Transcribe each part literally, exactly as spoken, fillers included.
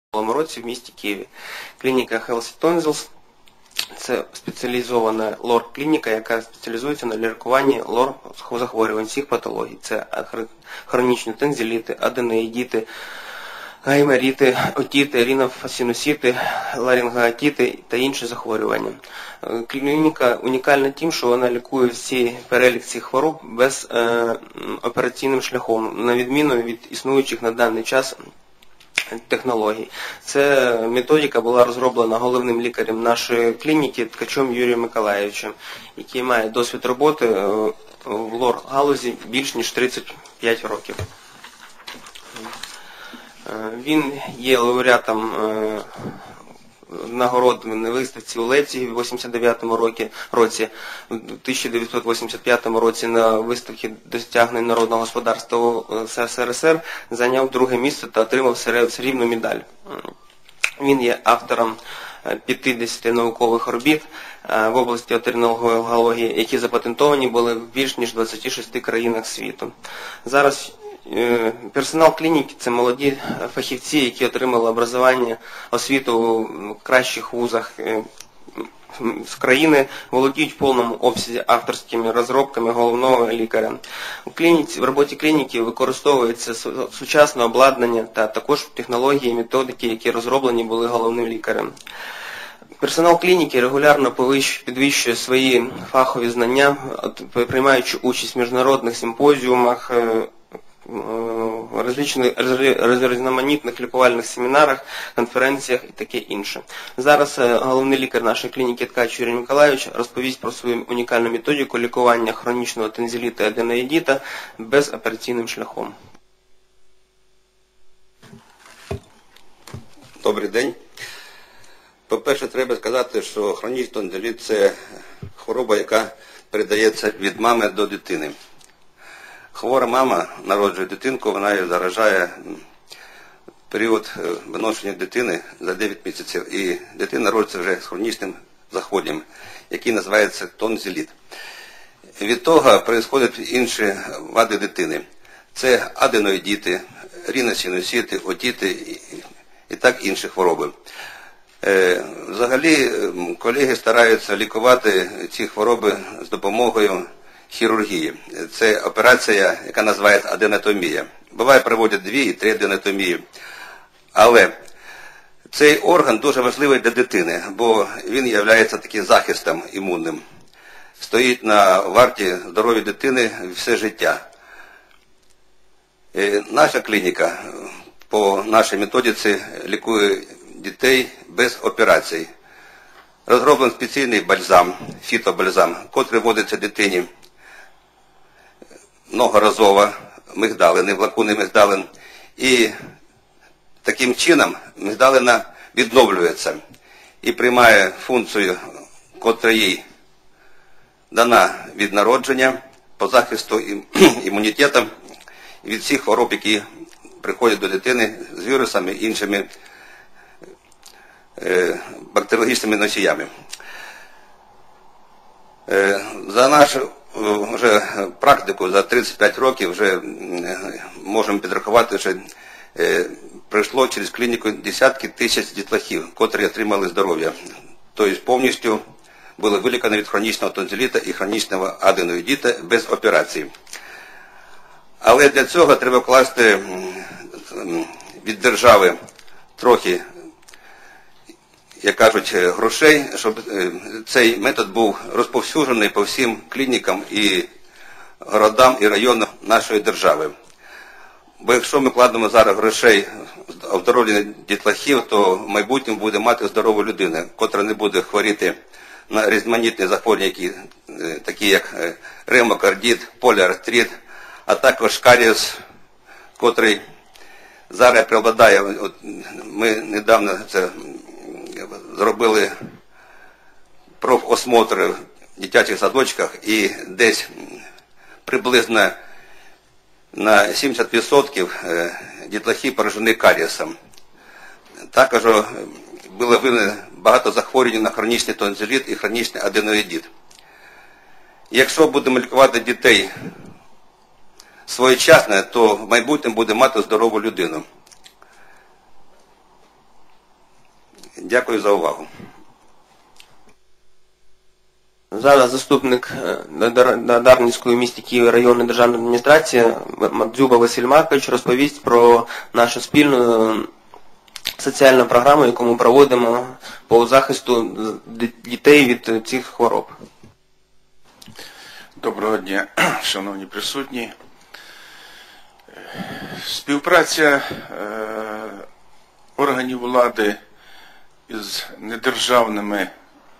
минулому році в місті Києві. Клініка Healthy Tonsils – це спеціалізована лор-клініка, яка спеціалізується на лікуванні лор-захворювань всіх патологій. Це хронічні тонзиліти, аденоїдіти, гайморіти, отіти, рінофасінусіти, ларингоотіти та інші захворювання. Клініка унікальна тим, що вона лікує всі перелік цих хвороб без е, операційним шляхом, на відміну від існуючих на даний час технологій. Ця методика була розроблена головним лікарем нашої клініки Ткачом Юрієм Миколаївичем, який має досвід роботи в лор-галузі більш ніж тридцять п'ять років. Він є лауреатом нагород на виставці у Лейпцигі в вісімдесят дев'ятому році, в тисяча дев'ятсот вісімдесят п'ятому році на виставці досягнень народного господарства у СРСР зайняв друге місце та отримав срібну медаль. Він є автором п'ятдесят наукових робіт в області оториноларингології, які запатентовані були в більш ніж двадцяти шести країнах світу. Зараз персонал клініки – це молоді фахівці, які отримали образування, освіту в кращих вузах з країни, володіють в повному обсязі авторськими розробками головного лікаря. У клініці, в роботі клініки використовується сучасне обладнання та також технології і методики, які розроблені були головним лікарем. Персонал клініки регулярно підвищує свої фахові знання, приймаючи участь в міжнародних симпозіумах, различних різноманітних лікувальних семінарах, конференціях і таке інше. Зараз головний лікар нашої клініки Ткач Юрій Миколаївич розповість про свою унікальну методику лікування хронічного тонзиліта і аденоїдіта безопераційним шляхом. Добрий день. По-перше, треба сказати, що хронічний тонзиліт – це хвороба, яка передається від мами до дитини. Хвора мама народжує дитинку, вона її заражає період виношення дитини за дев'ять місяців. І дитина народжується вже з хронічним захворюванням, який називається тонзиліт. Від того відбуваються інші вади дитини. Це аденоїдіти, ріносинусіти, отіти і так інші хвороби. Взагалі, колеги стараються лікувати ці хвороби з допомогою хірургії. Це операція, яка називається аденотомія. Буває, проводять дві і три аденотомії. Але цей орган дуже важливий для дитини, бо він є таким захистом імунним. Стоїть на варті здоров'я дитини все життя. І наша клініка по нашій методиці лікує дітей без операцій. Розроблений спеціальний бальзам, фітобальзам, котрий вводиться дитині многоразово, мигдалин, влакунний мигдалин. І таким чином мигдалина відновлюється і приймає функцію, котра їй дана від народження по захисту імунітету від всіх хвороб, які приходять до дитини з вірусами і іншими бактеріологічними носіями. За нашу вже практику, за тридцять п'ять років вже можемо підрахувати, що пройшло через клініку десятки тисяч дітлахів, котрі отримали здоров'я. Тобто повністю були вилікані від хронічного тонзиліта і хронічного аденоїдіта без операції. Але для цього треба вкласти від держави трохи, як кажуть, грошей, щоб цей метод був розповсюджений по всім клінікам і городам і районам нашої держави. Бо якщо ми вкладемо зараз грошей в оздоровлення дітлахів, то в майбутньому буде мати здорову людину, котра не буде хворіти на різноманітні захворювання, які, такі як ревмокардит, поліартрит, а також карієс, котрий зараз преобладає. От ми недавно це зробили профосмотри в дитячих садочках, і десь приблизно на сімдесят відсотків дітлахи поражені карієсом. Також було виявлено багато захворювань на хронічний тонзиліт і хронічний аденоїдіт. Якщо будемо лікувати дітей своєчасно, то в майбутньому буде мати здорову людину. Дякую за увагу. Зараз заступник Дарницької в місті Києва районної державної адміністрації Дзюба Василь Маркович розповість про нашу спільну соціальну програму, яку ми проводимо по захисту дітей від цих хвороб. Доброго дня, шановні присутні. Співпраця органів влади із недержавними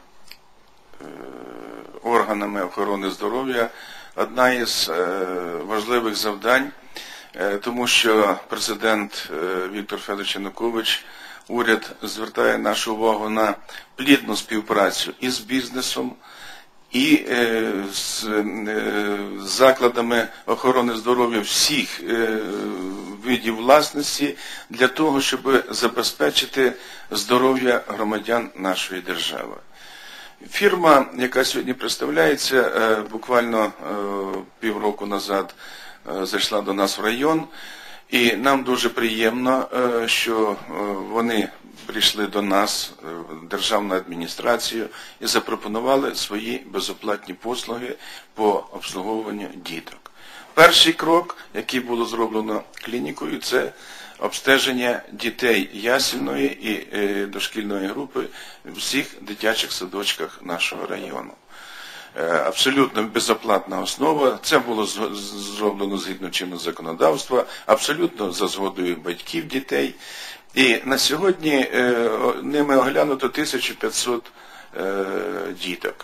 органами охорони здоров'я одна із важливих завдань, тому що президент Віктор Федорович Янукович, уряд звертає нашу увагу на плідну співпрацю і з бізнесом, і з закладами охорони здоров'я всіх видів власності для того, щоб забезпечити здоров'я громадян нашої держави. Фірма, яка сьогодні представляється, буквально півроку назад зайшла до нас в район, і нам дуже приємно, що вони прийшли до нас, в державну адміністрацію, і запропонували свої безоплатні послуги по обслуговуванню діток. Перший крок, який було зроблено клінікою, це обстеження дітей ясельної і дошкільної групи в всіх дитячих садочках нашого району. Абсолютно безоплатна основа, це було зроблено згідно чинного законодавства, абсолютно за згодою батьків дітей. І на сьогодні ними оглянуто тисяча п'ятсот діток.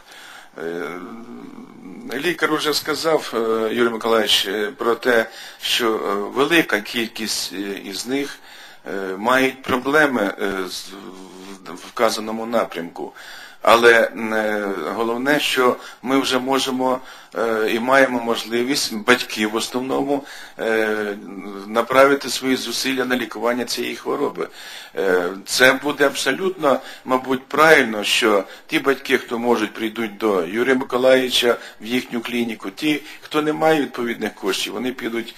Лікар вже сказав, Юрій Миколаївич, про те, що велика кількість із них мають проблеми в вказаному напрямку. Але головне, що ми вже можемо і маємо можливість, батьки в основному, направити свої зусилля на лікування цієї хвороби. Це буде абсолютно, мабуть, правильно, що ті батьки, хто можуть, прийдуть до Юрія Миколаївича в їхню клініку, ті, хто не має відповідних коштів, вони підуть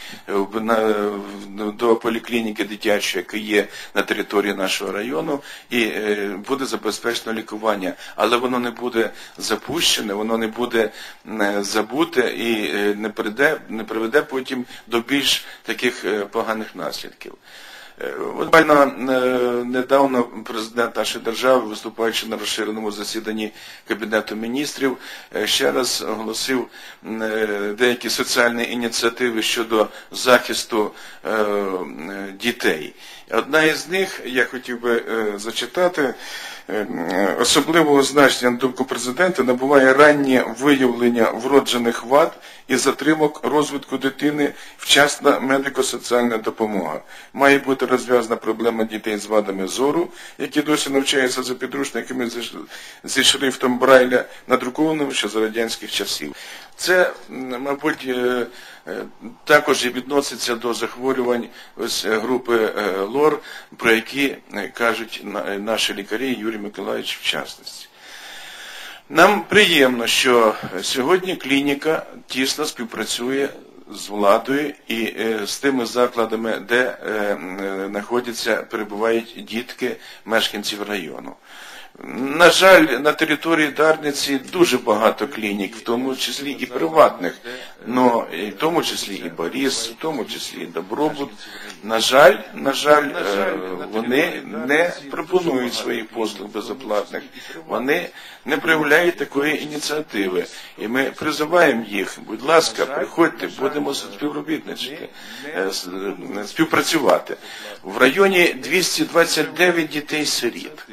до поліклініки дитячої, яка є на території нашого району, і буде забезпечено лікування. Але воно не буде запущене, воно не буде забуте і не приведе, не приведе потім до більш таких поганих наслідків. От буквально недавно президент нашої держави, виступаючи на розширеному засіданні Кабінету міністрів, ще раз оголосив деякі соціальні ініціативи щодо захисту дітей. Одна із них, я хотів би зачитати, особливого значення, на думку президента, набуває раннє виявлення вроджених вад і затримок розвитку дитини, вчасна медико-соціальна допомога. Має бути розв'язана проблема дітей з вадами зору, які досі навчаються за підручниками зі шрифтом Брайля, надрукованим ще за радянських часів. Це, мабуть, також і відноситься до захворювань ось групи ЛОР, про які кажуть наші лікарі, Юрій Миколаївич в частності. Нам приємно, що сьогодні клініка тісно співпрацює з владою і з тими закладами, де знаходяться, перебувають дітки мешканців району. На жаль, на території Дарниці дуже багато клінік, в тому числі і приватних, но і в тому числі і Борис, в тому числі і Добробут. На жаль, на жаль, вони не пропонують своїх послуг безоплатних, вони не проявляють такої ініціативи. І ми призиваємо їх, будь ласка, приходьте, будемо співробітничати, співпрацювати. В районі двісті двадцять дев'ять дітей-сиріт.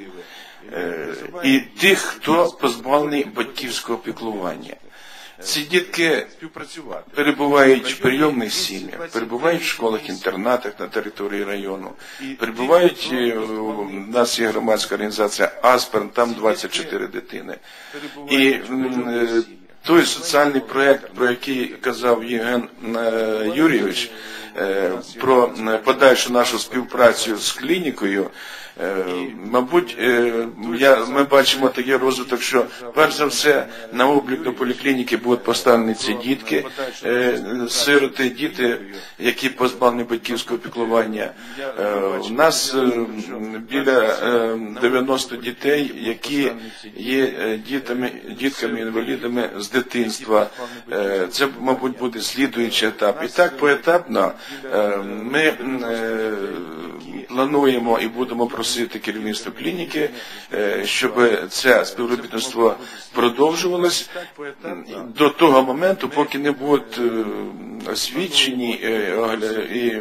І тих, хто позбавлений батьківського піклування. Ці дітки перебувають в прийомних сім'ях, перебувають в школах-інтернатах на території району, перебувають, у нас є громадська організація «Асперн», там двадцять чотири дитини. І той соціальний проєкт, про який казав Євген Юрійович, е, про подальшу нашу співпрацю з клінікою, е, мабуть, е, я, ми бачимо такий розвиток, що перш за все на облік до поліклініки будуть поставлені ці дітки, е, сироти, діти, які позбавлені батьківського піклування. Е, у нас е, біля е, дев'яноста дітей, які є е, дітами, дітками-інвалідами з дитинства. Е, це, мабуть, буде слідуючий етап. І так поетапно е, ми е, плануємо і будемо просити керівництво клініки, е, щоб це співробітництво продовжувалось до того моменту, поки не будуть е, освічені е, і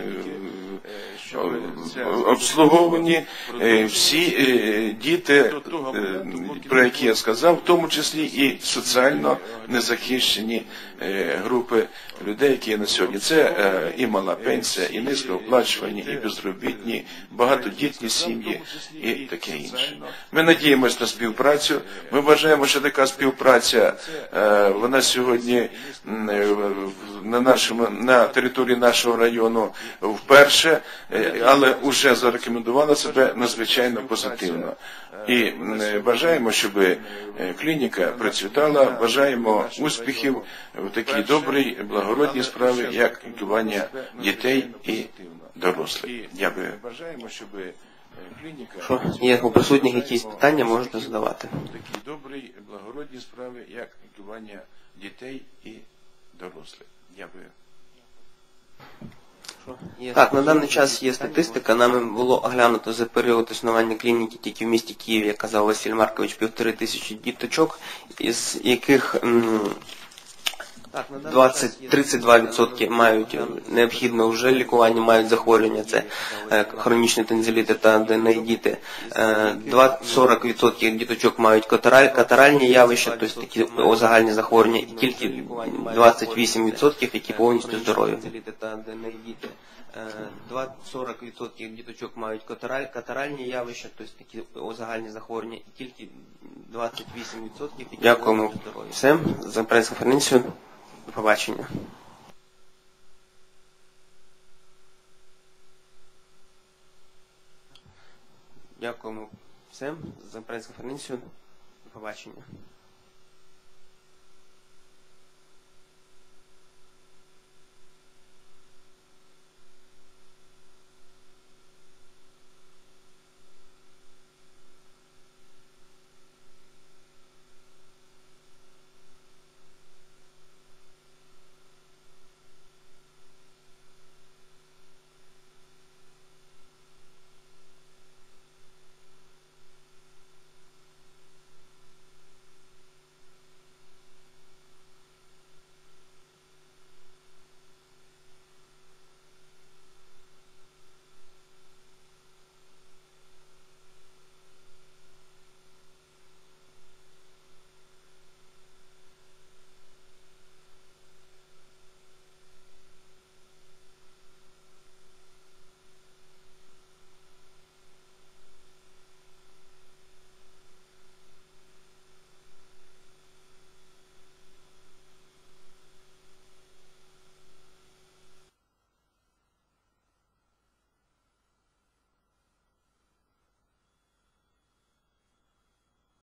обслуговані всі діти, про які я сказав, в тому числі і соціально незахищені групи людей, які є на сьогодні. Це і мала пенсія, і низькооплачувані, і безробітні, багатодітні сім'ї і таке інше. Ми надіємося на співпрацю. Ми вважаємо, що така співпраця, вона сьогодні на, нашому, на території нашого району вперше, але вже зарекомендувала себе надзвичайно позитивно. І бажаємо, щоб клініка процвітала, бажаємо успіхів в такій добрій, благородній справі, як лікування дітей і дорослих. Дякую. Бажаємо, щоб Що, є у присутніх якісь питання, можете задавати. В такій добрій, благородній справі, як лікування дітей і дорослих. Дякую. Так, на даний час є статистика. Нами було оглянуто за період існування клініки тільки в місті Києві, як казав Василь Маркович, півтори тисячі діточок, із яких двадцять-тридцять два відсотки мають необхідне вже лікування, мають захворювання, це хронічні тензиліти та діти. сорок відсотків діточок мають катараль, катаральні явища, тобто такі загальні захворювання, і тільки двадцять вісім відсотків, які повністю здорові. сорок відсотків діточок мають катараль, катаральні явища, тобто такі загальні захворювання, і тільки двадцять вісім відсотків, які Дякуємо здорові. Всім за прес-конференцію. До побачення. Дякуємо всім за прес-конференцію. До побачення.